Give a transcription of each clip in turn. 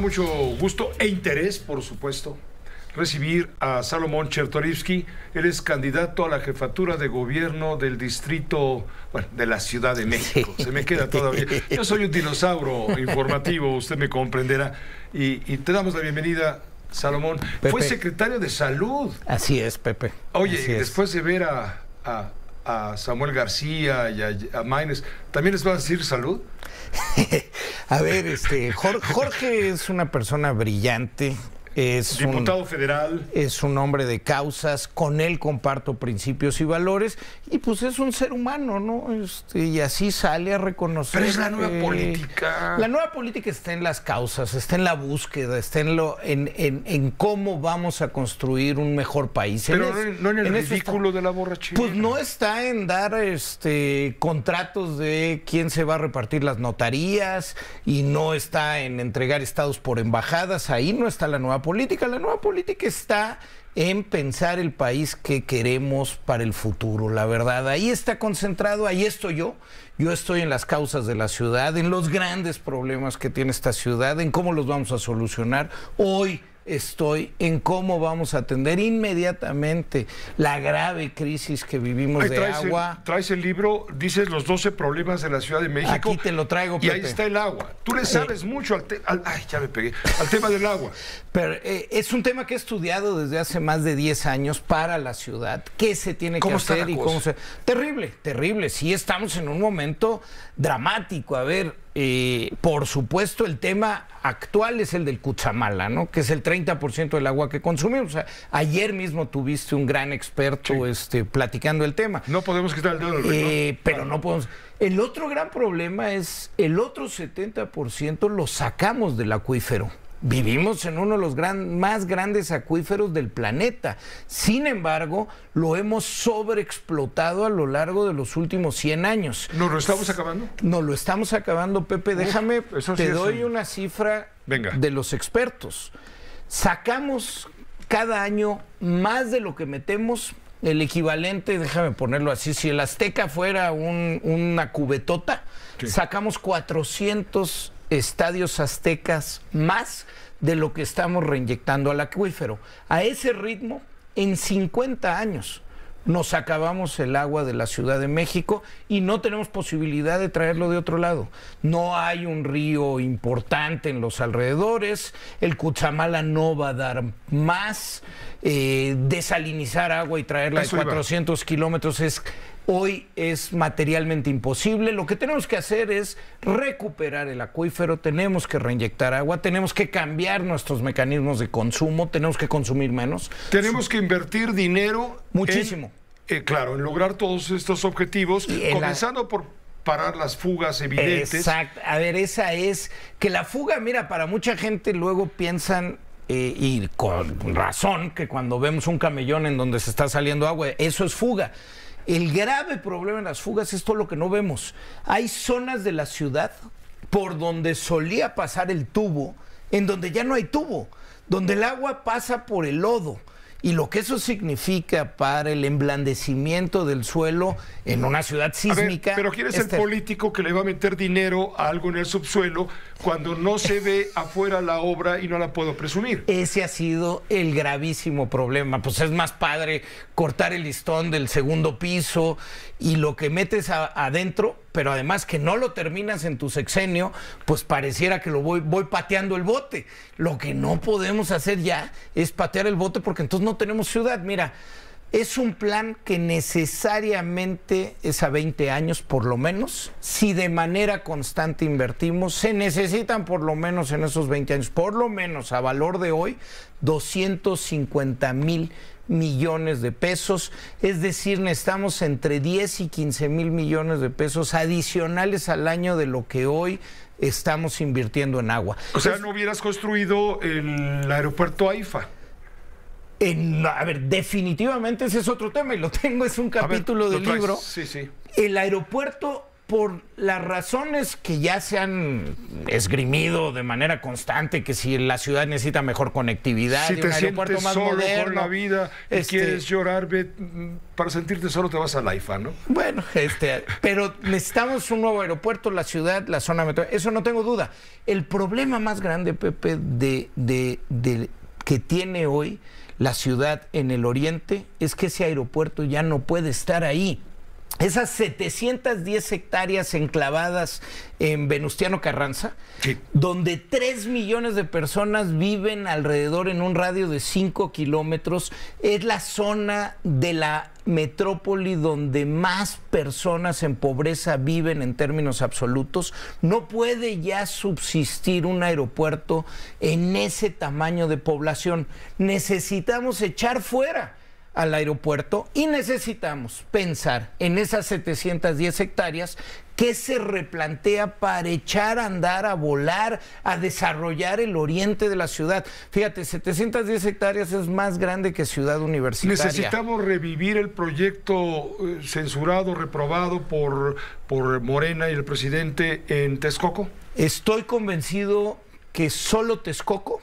mucho gusto e interés, por supuesto, recibir a Salomón Chertorivsky. Él es candidato a la jefatura de gobierno del distrito, bueno, de la Ciudad de México. Se me queda todavía. Yo soy un dinosaurio informativo, usted me comprenderá. Y te damos la bienvenida, Salomón. Pepe. Fue secretario de Salud. Así es, Pepe. Oye, Así es. después de ver a Samuel García y a Maynes, ¿también les va a decir salud? A ver, Jorge es una persona brillante. Es diputado federal. Es un hombre de causas, con él comparto principios y valores, y pues es un ser humano, ¿no? Y así sale a reconocer. Pero es la nueva política. La nueva política está en las causas, está en la búsqueda, está en cómo vamos a construir un mejor país. Pero no en el ridículo de la borrachera. Pues no está en dar contratos de quién se va a repartir las notarías, y no está en entregar estados por embajadas. Ahí no está la nueva política. La nueva política está en pensar el país que queremos para el futuro, la verdad. Ahí está concentrado, ahí estoy yo. Yo estoy en las causas de la ciudad, en los grandes problemas que tiene esta ciudad, en cómo los vamos a solucionar. Hoy estoy en cómo vamos a atender inmediatamente la grave crisis que vivimos de agua. Traes el libro, dices los 12 problemas de la Ciudad de México. Aquí te lo traigo, Pepe. Y ahí está el agua. Tú le sabes mucho al tema del agua. Pero es un tema que he estudiado desde hace más de 10 años para la ciudad. ¿Qué se tiene que hacer y cómo se...? Terrible, terrible. Sí, estamos en un momento dramático. A ver, por supuesto, el tema actual es el del Cutzamala, ¿no? Que es el 30% del agua que consumimos. O sea, ayer mismo tuviste un gran experto platicando el tema. No podemos quitar el dedo del renglón. Pero no podemos... El otro gran problema es el otro 70% lo sacamos del acuífero. Vivimos en uno de los más grandes acuíferos del planeta. Sin embargo, lo hemos sobreexplotado a lo largo de los últimos 100 años. ¿Nos lo estamos acabando? Nos lo estamos acabando, Pepe. Déjame, te doy una cifra de los expertos. Sacamos cada año más de lo que metemos. El equivalente, déjame ponerlo así, si el Azteca fuera una cubetota, sacamos 400 estadios aztecas más de lo que estamos reinyectando al acuífero. A ese ritmo, en 50 años, nos acabamos el agua de la Ciudad de México y no tenemos posibilidad de traerlo de otro lado. No hay un río importante en los alrededores, el Cutzamala no va a dar más, desalinizar agua y traerla de 400 kilómetros hoy es materialmente imposible. Lo que tenemos que hacer es recuperar el acuífero, tenemos que reinyectar agua, tenemos que cambiar nuestros mecanismos de consumo, tenemos que consumir menos. Tenemos que invertir dinero. Muchísimo. En lograr todos estos objetivos, comenzando por parar las fugas evidentes. Exacto. A ver, esa es que la fuga, mira, para mucha gente luego piensan... y con razón, que cuando vemos un camellón en donde se está saliendo agua, eso es fuga. El grave problema en las fugas es todo lo que no vemos. Hay zonas de la ciudad por donde solía pasar el tubo, en donde ya no hay tubo, donde el agua pasa por el lodo. Y lo que eso significa para el emblandecimiento del suelo en una ciudad sísmica... Pero ¿quién es el político que le va a meter dinero a algo en el subsuelo cuando no se ve afuera la obra y no la puedo presumir? Ese ha sido el gravísimo problema. Pues es más padre cortar el listón del segundo piso y lo que metes adentro, pero además que no lo terminas en tu sexenio, pues pareciera que lo voy pateando el bote. Lo que no podemos hacer ya es patear el bote porque entonces no tenemos ciudad. Mira, es un plan que necesariamente es a 20 años por lo menos. Si de manera constante invertimos, se necesitan por lo menos en esos 20 años, por lo menos a valor de hoy, 250,000 millones de pesos, es decir, necesitamos entre 10 y 15 mil millones de pesos adicionales al año de lo que hoy estamos invirtiendo en agua. O sea, no hubieras construido el aeropuerto AIFA. A ver, definitivamente ese es otro tema y lo tengo, es un capítulo del libro. Sí. El aeropuerto por las razones que ya se han esgrimido de manera constante, que si la ciudad necesita mejor conectividad, si y te un aeropuerto sientes más solo moderno, con la vida y quieres llorar, para sentirte solo te vas a la IFA, ¿no? Bueno, pero necesitamos un nuevo aeropuerto, la ciudad, la zona metro, eso no tengo duda. El problema más grande, Pepe, que tiene hoy la ciudad en el oriente es que ese aeropuerto ya no puede estar ahí. Esas 710 hectáreas enclavadas en Venustiano Carranza, sí, donde 3 millones de personas viven alrededor en un radio de 5 kilómetros, es la zona de la metrópoli donde más personas en pobreza viven en términos absolutos. No puede ya subsistir un aeropuerto en ese tamaño de población. Necesitamos echar fuera al aeropuerto y necesitamos pensar en esas 710 hectáreas que se replantea para echar a andar, a volar, a desarrollar el oriente de la ciudad. Fíjate, 710 hectáreas es más grande que Ciudad Universitaria. Necesitamos revivir el proyecto censurado, reprobado por Morena y el presidente en Texcoco. Estoy convencido que solo Texcoco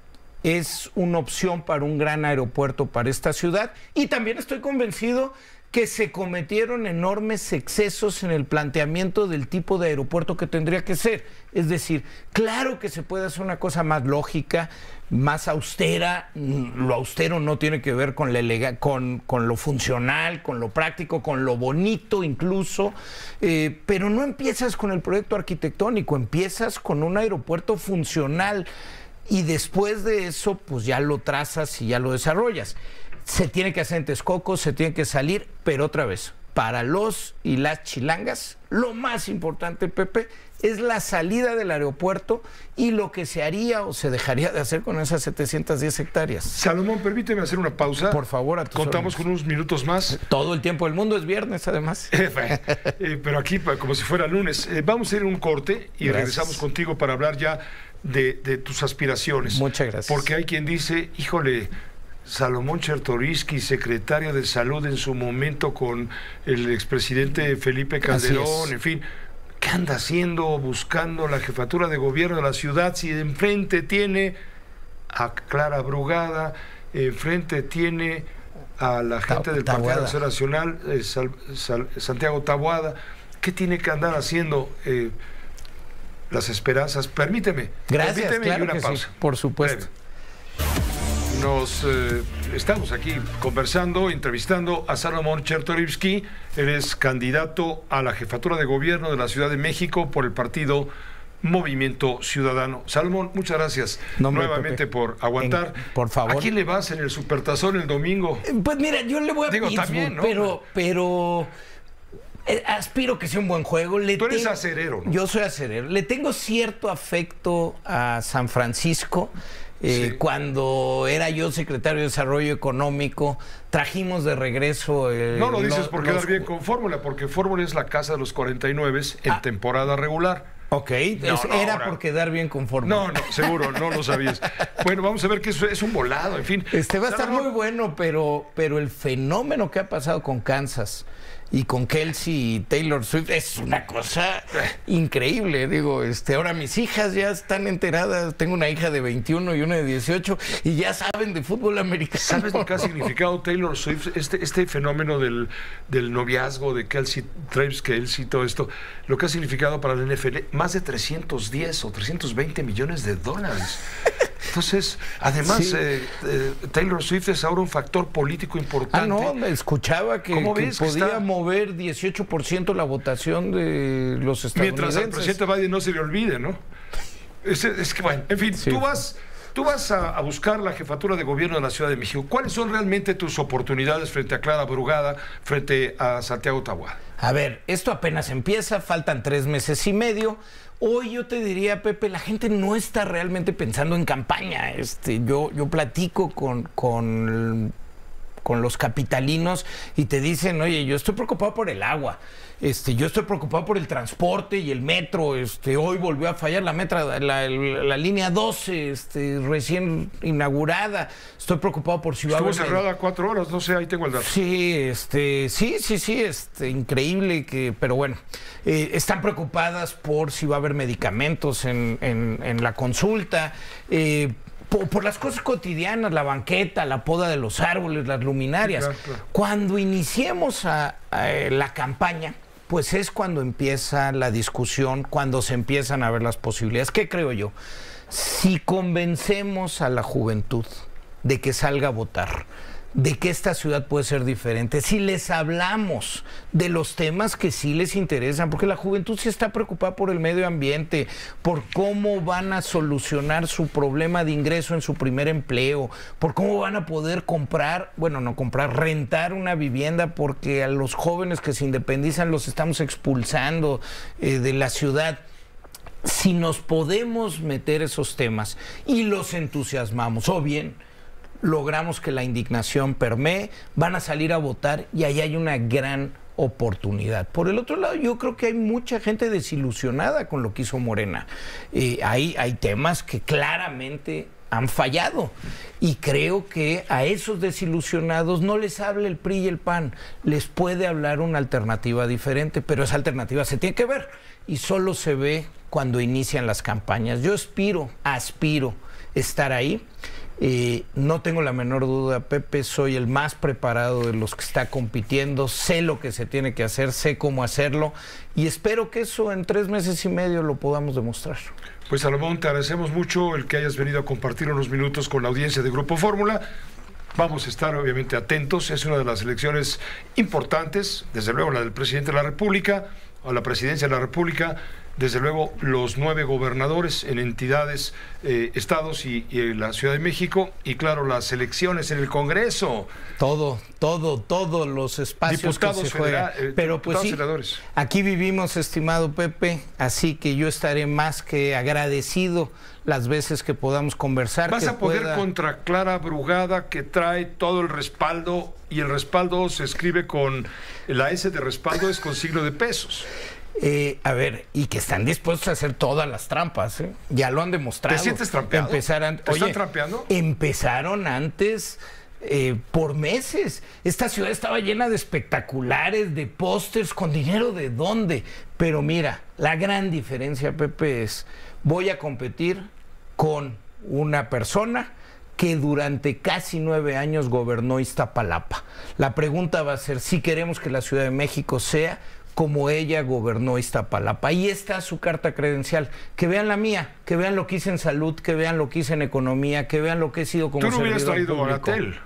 es una opción para un gran aeropuerto para esta ciudad, y también estoy convencido que se cometieron enormes excesos en el planteamiento del tipo de aeropuerto que tendría que ser. Es decir, claro que se puede hacer una cosa más lógica, más austera. Lo austero no tiene que ver con lo funcional, con lo práctico, con lo bonito incluso, pero no empiezas con el proyecto arquitectónico, empiezas con un aeropuerto funcional. Y después de eso, pues ya lo trazas y ya lo desarrollas. Se tiene que hacer en Texcoco, se tiene que salir, pero otra vez, para los y las chilangas, lo más importante, Pepe, es la salida del aeropuerto y lo que se haría o se dejaría de hacer con esas 710 hectáreas. Salomón, permíteme hacer una pausa. Por favor, a tus Contamos con unos minutos más. Todo el tiempo del mundo, es viernes, además. Pero aquí, como si fuera lunes. Vamos a ir a un corte y regresamos contigo para hablar ya de tus aspiraciones. Muchas gracias. Porque hay quien dice, híjole, Salomón Chertorivsky, secretario de Salud en su momento con el expresidente Felipe Calderón, en fin, ¿qué anda haciendo buscando la jefatura de gobierno de la ciudad si de enfrente tiene a Clara Brugada, enfrente tiene a la gente del Partido Acción Nacional, Santiago Taboada? ¿Qué tiene que andar haciendo? Las esperanzas. Permíteme. Gracias, claro, y una pausa. Sí, por supuesto. Estamos aquí conversando, entrevistando a Salomón Chertorivsky. Él es candidato a la jefatura de gobierno de la Ciudad de México por el partido Movimiento Ciudadano. Salomón, muchas gracias nuevamente, Pepe, por aguantar. Por favor. ¿A quién le vas en el Supertazón el domingo? Pues mira, yo le voy a Pittsburgh, también, ¿no? pero aspiro que sea un buen juego. Tú eres acerero, ¿no? Yo soy acerero. Le tengo cierto afecto a San Francisco. Sí. Cuando era yo secretario de Desarrollo Económico, trajimos de regreso... no lo dices por quedar bien con Fórmula, porque Fórmula es la casa de los 49 en temporada regular. Ok, era por quedar bien con Fórmula. No, seguro, no lo sabías. Bueno, vamos a ver que es un volado, en fin. Va a estar muy bueno, pero el fenómeno que ha pasado con Kansas y con Kelsey y Taylor Swift es una cosa increíble. Digo, ahora mis hijas ya están enteradas. Tengo una hija de 21 y una de 18 y ya saben de fútbol americano. ¿Sabes lo que ha significado Taylor Swift? Este fenómeno del noviazgo de Kelsey, Travis Kelsey, todo esto, lo que ha significado para la NFL, más de 310 o 320 millones de dólares. Entonces, además, sí, Taylor Swift es ahora un factor político importante. No, escuchaba que podía mover 18% la votación de los estadounidenses. Mientras al presidente Biden no se le olvide, ¿no? Es que, bueno, en fin, sí. Tú vas a buscar la jefatura de gobierno de la Ciudad de México. ¿Cuáles son realmente tus oportunidades frente a Clara Brugada, frente a Santiago Taboada? A ver, esto apenas empieza, faltan 3 meses y medio. Hoy yo te diría, Pepe, la gente no está realmente pensando en campaña. Yo platico con los capitalinos y te dicen, oye, yo estoy preocupado por el agua, yo estoy preocupado por el transporte y el metro, hoy volvió a fallar la línea 12, recién inaugurada, estoy preocupado por si va a haber... Estuvo cerrada 4 horas, no sé, ahí tengo el dato. Sí, increíble pero bueno, están preocupadas por si va a haber medicamentos en la consulta, por las cosas cotidianas, la banqueta, la poda de los árboles, las luminarias. Sí, claro. Cuando iniciemos la campaña, pues es cuando empieza la discusión, cuando se empiezan a ver las posibilidades. ¿Qué creo yo? Si convencemos a la juventud de que salga a votar, de que esta ciudad puede ser diferente, si les hablamos de los temas que sí les interesan, porque la juventud sí está preocupada por el medio ambiente, por cómo van a solucionar su problema de ingreso en su primer empleo, por cómo van a poder rentar una vivienda, porque a los jóvenes que se independizan los estamos expulsando de la ciudad. Si nos podemos meter esos temas y los entusiasmamos, o bien logramos que la indignación permee, van a salir a votar y ahí hay una gran oportunidad. Por el otro lado, yo creo que hay mucha gente desilusionada con lo que hizo Morena. Hay temas que claramente han fallado y creo que a esos desilusionados no les habla el PRI y el PAN, les puede hablar una alternativa diferente, pero esa alternativa se tiene que ver y solo se ve cuando inician las campañas. Yo aspiro estar ahí. No tengo la menor duda, Pepe, soy el más preparado de los que está compitiendo, sé lo que se tiene que hacer, sé cómo hacerlo y espero que eso en 3 meses y medio lo podamos demostrar. Pues Salomón, te agradecemos mucho el que hayas venido a compartir unos minutos con la audiencia de Grupo Fórmula. Vamos a estar obviamente atentos, es una de las elecciones importantes, desde luego la del presidente de la República, a la presidencia de la República, desde luego los 9 gobernadores en entidades, estados y la Ciudad de México, y claro, las elecciones en el Congreso. Todos los espacios diputados que se juegan. Pero pues sí, senadores. Aquí vivimos, estimado Pepe, así que yo estaré más que agradecido las veces que podamos conversar. Vas a poder contra Clara Brugada, que trae todo el respaldo, y el respaldo se escribe con, la S de respaldo es con signo de pesos. Y que están dispuestos a hacer todas las trampas, ¿eh? Ya lo han demostrado. ¿Te sientes trampeado? ¿Te están trampeando? Empezaron antes por meses. Esta ciudad estaba llena de espectaculares, de pósters, con dinero de dónde. Pero mira, la gran diferencia, Pepe, es voy a competir con una persona que durante casi 9 años gobernó Iztapalapa. La pregunta va a ser si queremos que la Ciudad de México sea como ella gobernó Iztapalapa. Ahí está su carta credencial. Que vean la mía, que vean lo que hice en salud, que vean lo que hice en economía, que vean lo que he sido como servidor público. ¿Tú no hubieras traído a Gatell?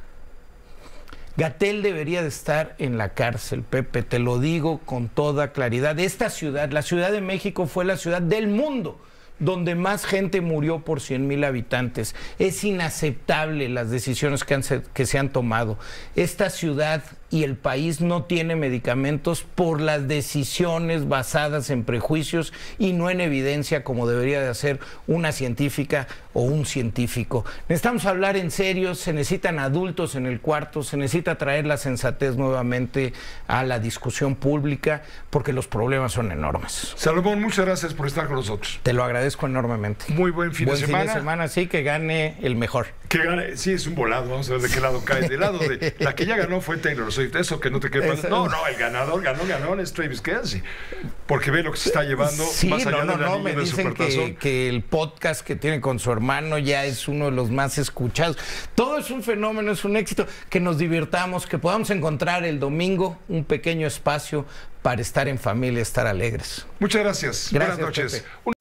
Gatell debería de estar en la cárcel, Pepe, te lo digo con toda claridad. Esta ciudad, la Ciudad de México, fue la ciudad del mundo donde más gente murió por 100,000 habitantes. Es inaceptable las decisiones que se han tomado. Esta ciudad y el país no tiene medicamentos por las decisiones basadas en prejuicios y no en evidencia como debería de hacer una científica o un científico. Necesitamos hablar en serio, se necesitan adultos en el cuarto, se necesita traer la sensatez nuevamente a la discusión pública porque los problemas son enormes. Salomón, muchas gracias por estar con nosotros. Te lo agradezco enormemente. Muy buen fin de semana. Buen fin de semana, sí, que gane el mejor. Que gane, sí, es un volado, vamos a ver de qué lado cae. Del lado de la que ya ganó fue Taylor Swift, eso que no te quepa. No, el ganador ganó es Travis Kelce, porque ve lo que se está llevando. Sí, más allá me dicen que el podcast que tiene con su hermano ya es uno de los más escuchados. Todo es un fenómeno, es un éxito. Que nos divirtamos, que podamos encontrar el domingo un pequeño espacio para estar en familia, estar alegres. Muchas gracias. Buenas noches. Pepe.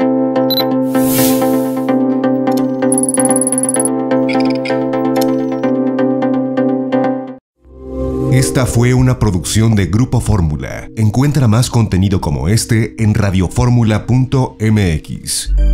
Esta fue una producción de Grupo Fórmula. Encuentra más contenido como este en radioformula.mx.